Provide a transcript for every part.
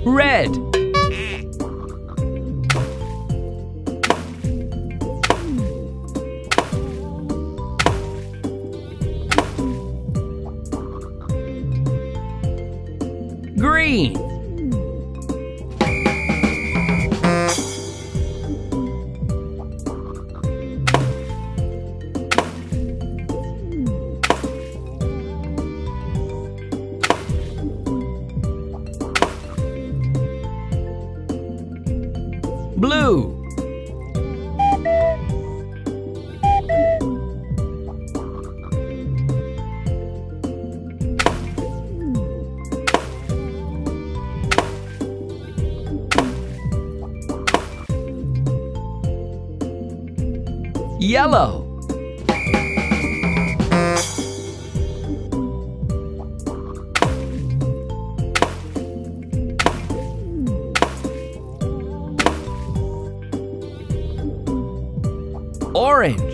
Red. Green. Blue. Yellow. Orange.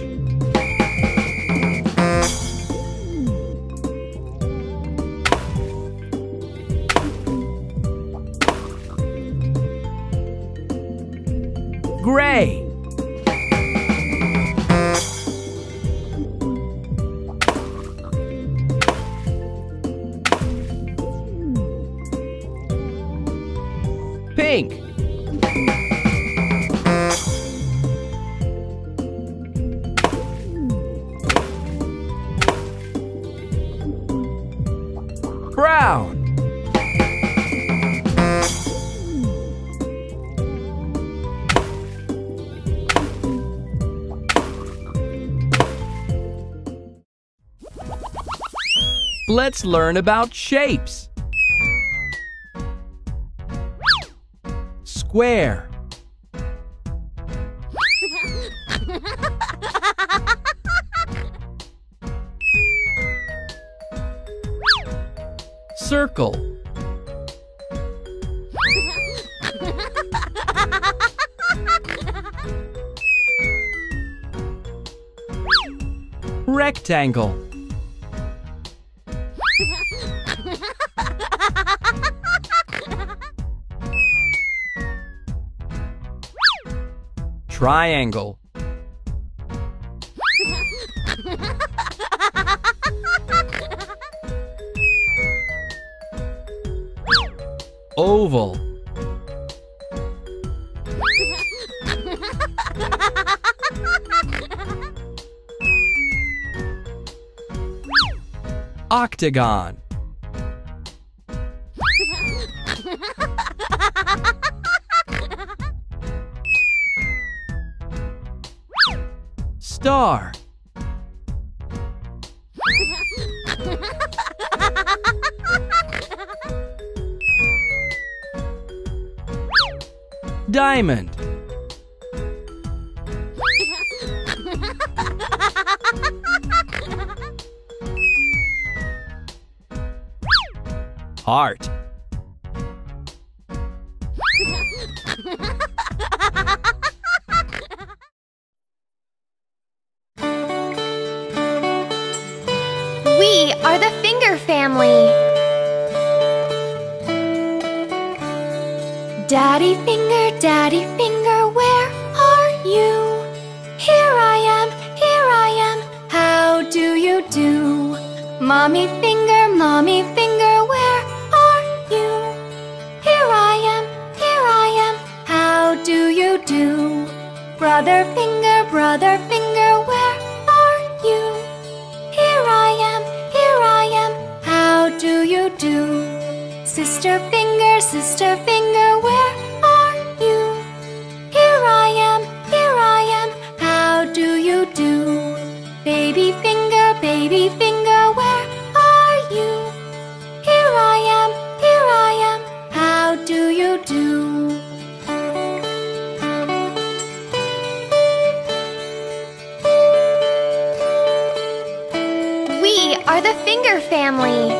Gray. Pink. Brown. Let's learn about shapes. Square. Circle. Rectangle. Triangle. Oval. Octagon. Star. Diamond. Heart. We are the finger family. Daddy finger, where are you? Here I am, how do you do? Mommy finger, where are you? Here I am, how do you do? Brother finger, where are you? Here I am, how do you do? Sister finger, where are you? Here I am, how do you do? Baby finger, where are you? Here I am, how do you do? We are the finger family.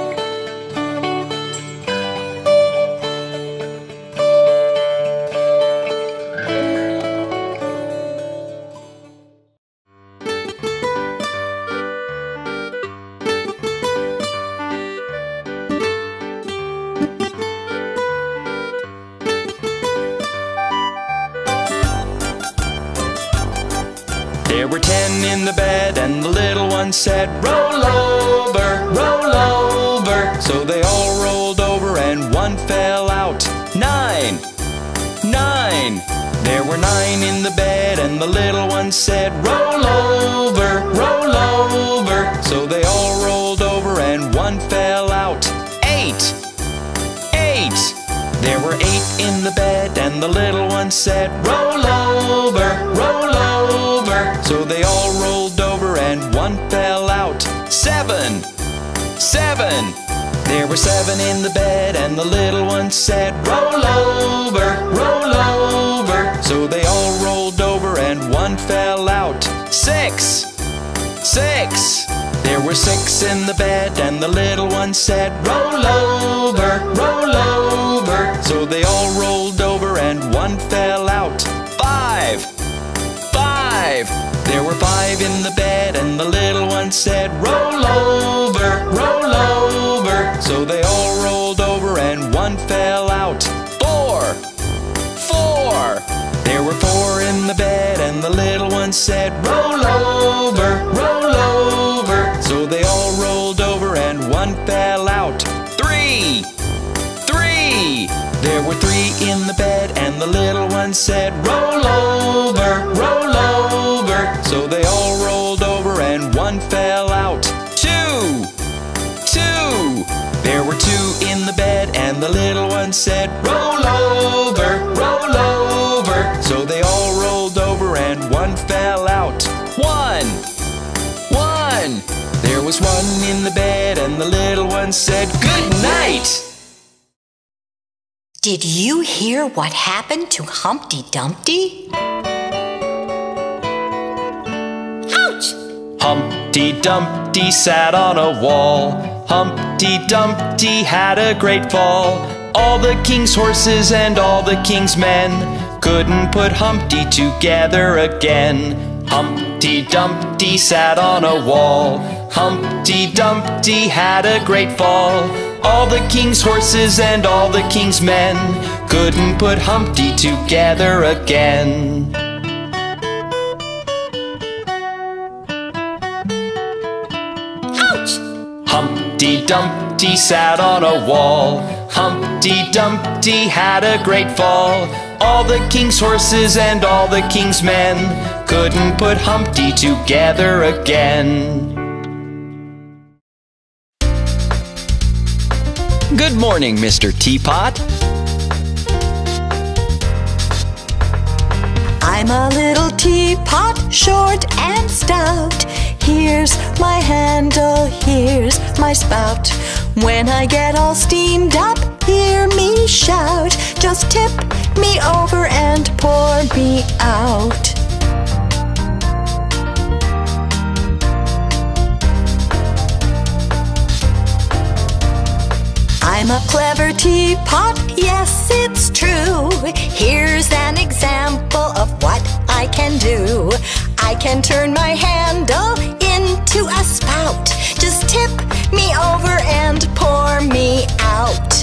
and the little one said, roll over, roll over. So they all rolled over and one fell out. 9, 9. There were 9 in the bed and the little one said, roll over, roll over. So they all rolled over and one fell out. 8, 8. There were 8 in the bed and the little one said, roll over, roll over. So they all rolled over and one fell out. 7, 7. There were 7 in the bed and the little one said, roll over, roll over. So they all rolled over and one fell out. 6, 6. There were 6 in the bed and the little one said, roll over, roll over. So they all rolled over and one fell out. 5, 5. There were 5 in the bed and the little one said, roll over, roll over. So they all rolled over and one fell out. 4, 4. There were 4 in the bed and the little one said, roll over, roll over. So they all rolled over and one fell out. 3, 3. There were 3 in the bed and the little one said, roll over, roll over. So they all rolled over and one fell out. 2, 2. There were 2 in the bed and the little one said, roll over, roll over. So they all rolled over and one fell out. 1, 1. There was 1 in the bed and the little one said, good night. Did you hear what happened to Humpty Dumpty? Ouch! Humpty Dumpty sat on a wall. Humpty Dumpty had a great fall. All the king's horses and all the king's men couldn't put Humpty together again. Humpty Dumpty sat on a wall. Humpty Dumpty had a great fall. All the king's horses and all the king's men couldn't put Humpty together again. Ouch! Humpty Dumpty sat on a wall. Humpty Dumpty had a great fall. All the king's horses and all the king's men couldn't put Humpty together again. Good morning, Mr. Teapot. I'm a little teapot, short and stout. Here's my handle, here's my spout. When I get all steamed up, hear me shout. Just tip me over and pour me out. I'm a clever teapot, yes, it's true. Here's an example of what I can do. I can turn my handle into a spout. Just tip me over and pour me out.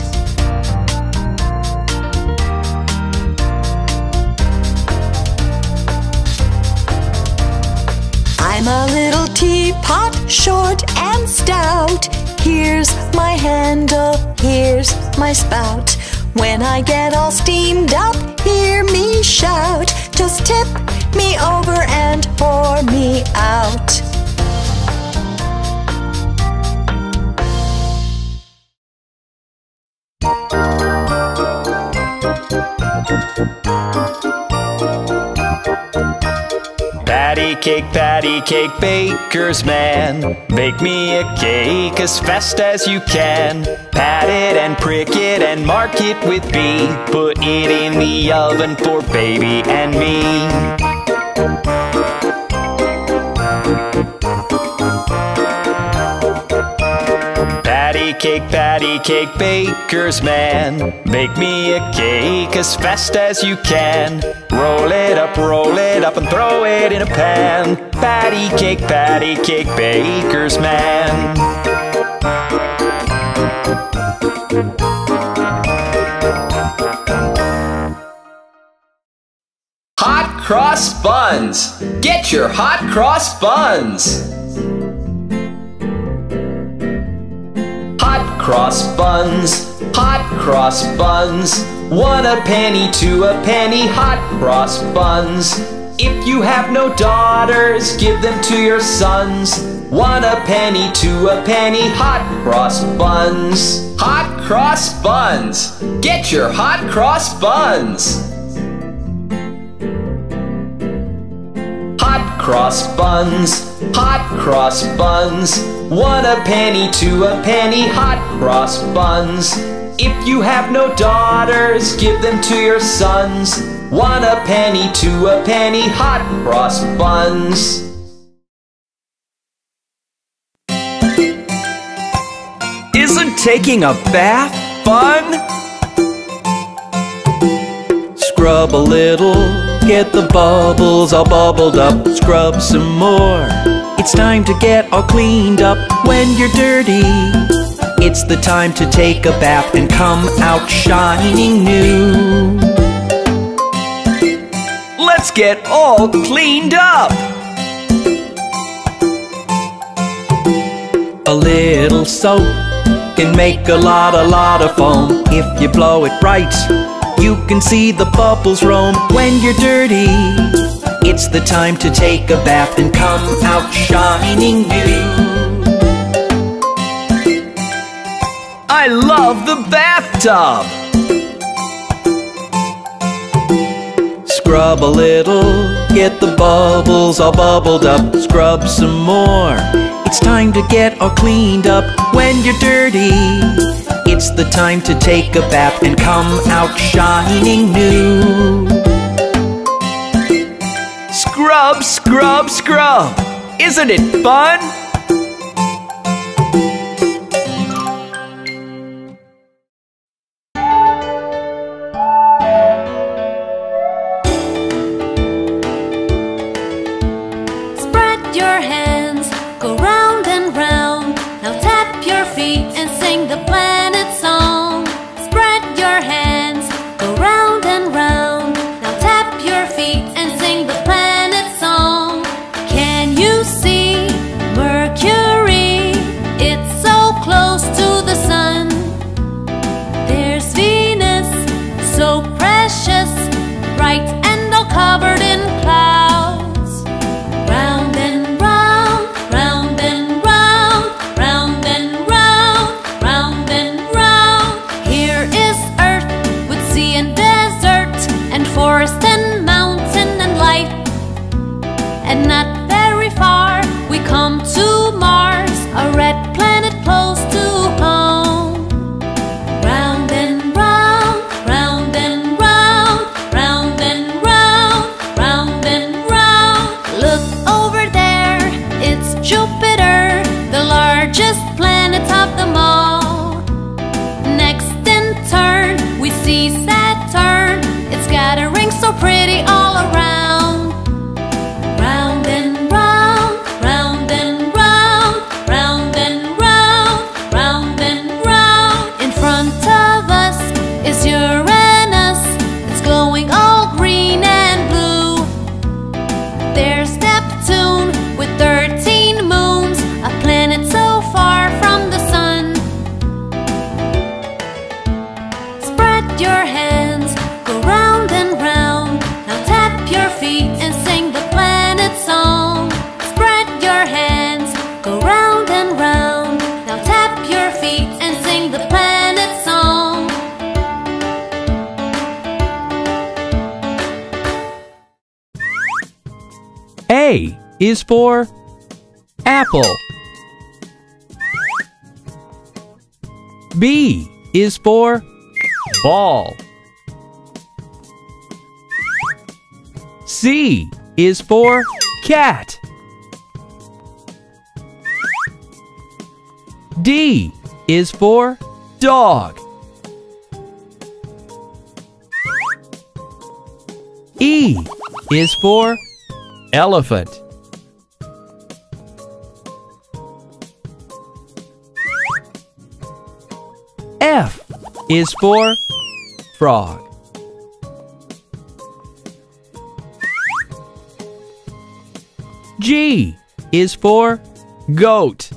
I'm a little teapot, short and stout. Here's my handle, here's my spout. When I get all steamed up, hear me shout. Just tip me over and pour me out. Patty cake, baker's man. Bake me a cake as fast as you can. Pat it and prick it and mark it with B. Put it in the oven for baby and me. Patty cake, baker's man. Bake me a cake as fast as you can. Roll it up and throw it in a pan. Patty cake, baker's man. cross buns. Get your hot cross buns. Hot cross buns, hot cross buns. 1 a penny, 2 a penny, hot cross buns. If you have no daughters, give them to your sons. 1 a penny, 2 a penny, hot cross buns. Hot cross buns. Get your hot cross buns. Hot cross buns, hot cross buns. 1 a penny, 2 a penny, hot cross buns. If you have no daughters, give them to your sons. 1 a penny, 2 a penny, hot cross buns. Isn't taking a bath fun? Scrub a little, get the bubbles all bubbled up. Scrub some more, it's time to get all cleaned up. When you're dirty, it's the time to take a bath and come out shining new. Let's get all cleaned up. A little soap can make a lot of foam. If you blow it right, you can see the bubbles roam. When you're dirty, it's the time to take a bath and come out shining new. I love the bathtub. Scrub a little, get the bubbles all bubbled up. Scrub some more, it's time to get all cleaned up. When you're dirty, it's the time to take a bath and come out shining new. Scrub, scrub, scrub. Isn't it fun? Spread your hands, go round and round. Now tap your feet and sing the planet song. Spread your hands, go round and round. Now tap your feet and sing the planet song. Can you see Mercury? It's so close to the sun. There's Venus, so precious, bright and all covered in clouds. Round and round, round and round, round and round, round and round. Here is Earth with sea and desert and forest and mountain and light. And not very far we come to Mars, a red planet close to home. Round and round, round and round, round and round, round and round. Look over there, it's Jupiter, the largest planet of them all. Next in turn, we see Saturn, it's got a ring so pretty all around. Round and round, round and round, round and round, round and round. In front of us is Uranus, it's glowing all green and blue. There's Neptune with 13 moons, a planet so far from the sun. Spread your hands, go round and round. Now tap your feet and sing the planet song. Spread your hands, go round and round. Now tap your feet and sing the planet song. A is for apple. B is for ball. C is for cat. D is for dog. E is for elephant. F is for frog. G is for goat.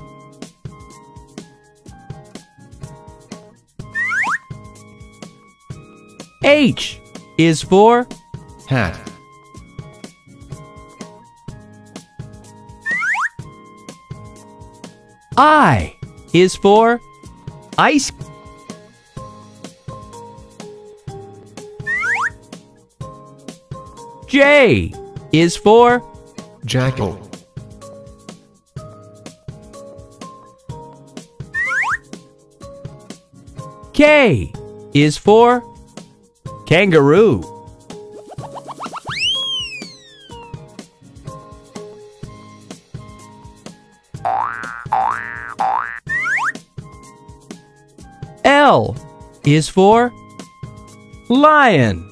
H is for hat. I is for ice. J is for Jackal. K is for kangaroo. L is for lion.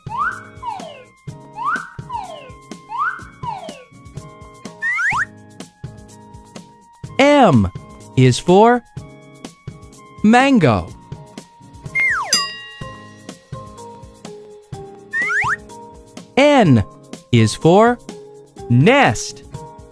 M is for mango. N is for nest.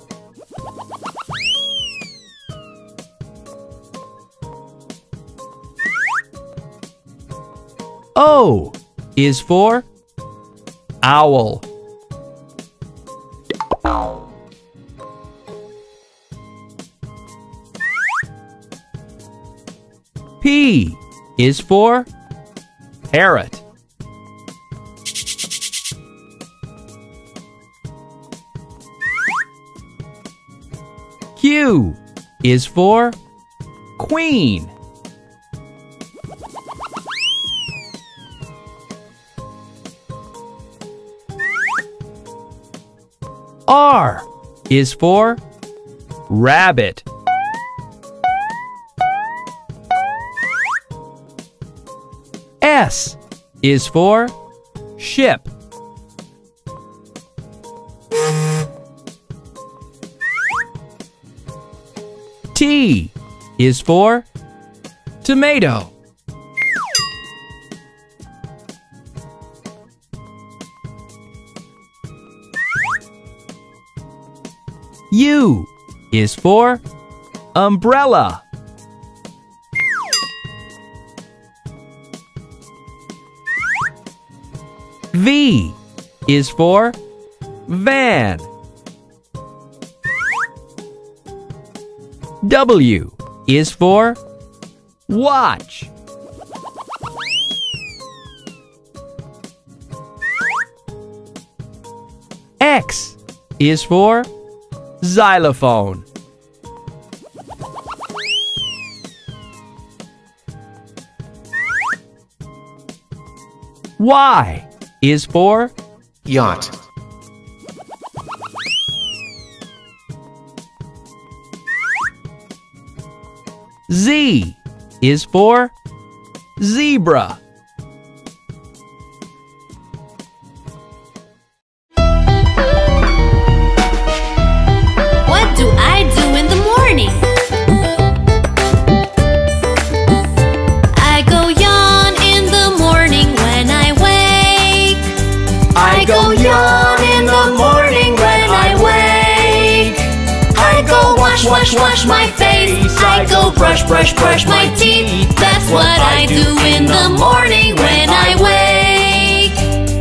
O is for owl. P is for parrot. Q is for queen. R is for rabbit. S is for ship. T is for tomato. U is for umbrella. V is for van. W is for watch. X is for xylophone. Y is for Yacht. Z is for zebra. What do I do in the morning? I go yawn in the morning when I wake. I go yawn in the morning when I wake. I go wash my face. I go brush my teeth. That's what I do in the morning when I wake.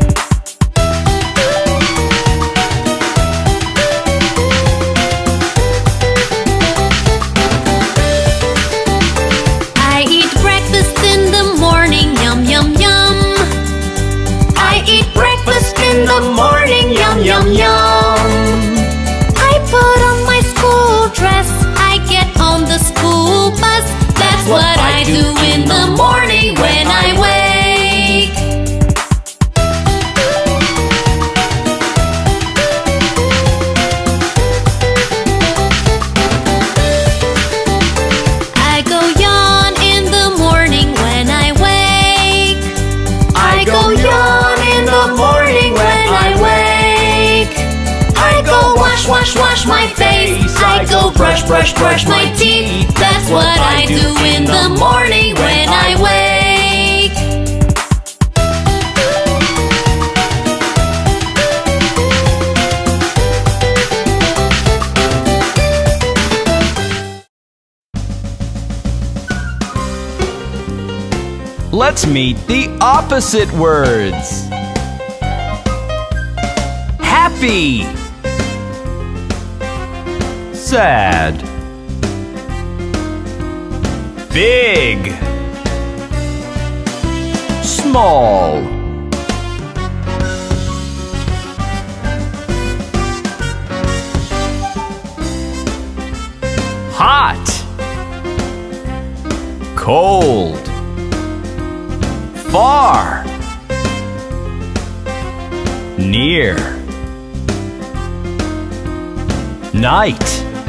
I eat breakfast in the morning, yum yum yum. I eat breakfast in the morning, yum yum yum. I put on my school dress. I get on the school bus. That's what I do in the morning when I wake. I go yawn in the morning when I wake. I go yawn in the morning when I wake. I go wash my face. I go brush my teeth. That's what I do in the morning when I wake. Let's meet the opposite words. Happy, sad, big, small, hot, cold, far, near, night,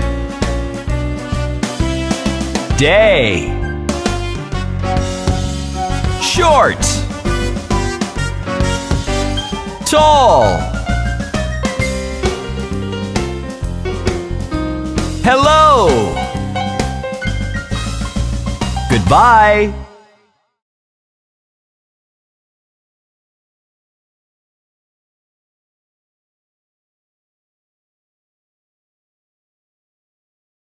day, short, tall, hello, goodbye.